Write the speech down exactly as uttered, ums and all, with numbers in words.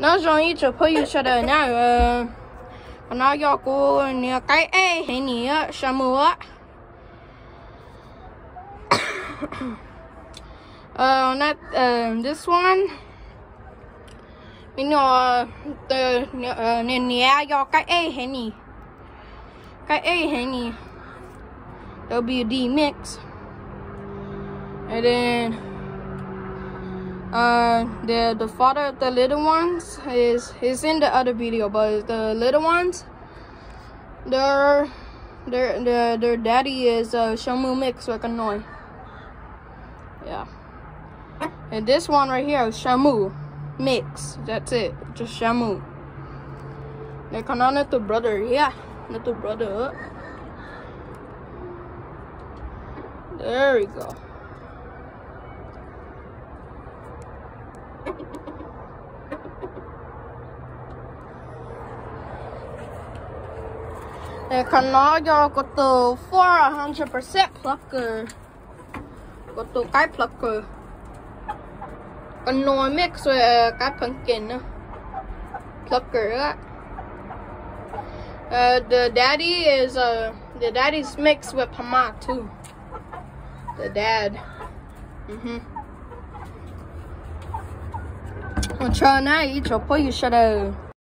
nó rồi ít chụp hơi sợ đời nha nó do cô nè cái e hay nè sao mưa uh not uh this one mình nói từ nè nè do cái e hay nè cái e hay nè W D mix and then Uh, the the father of the little ones is is in the other video, but the little ones, their their their, their daddy is uh Shamu mix with Hanoi. Yeah, and this one right here is Shamu mix. That's it, just Shamu. They come on little brother, yeah, little brother. There we go. They can now go to four hundred percent plucker. Go to cái plucker. Còn nồi mix with cái pumpkin plucker. Uh, the daddy is uh the daddy's mixed with Pama too. The dad. Mhm. I'm trying now. You try put your shadow.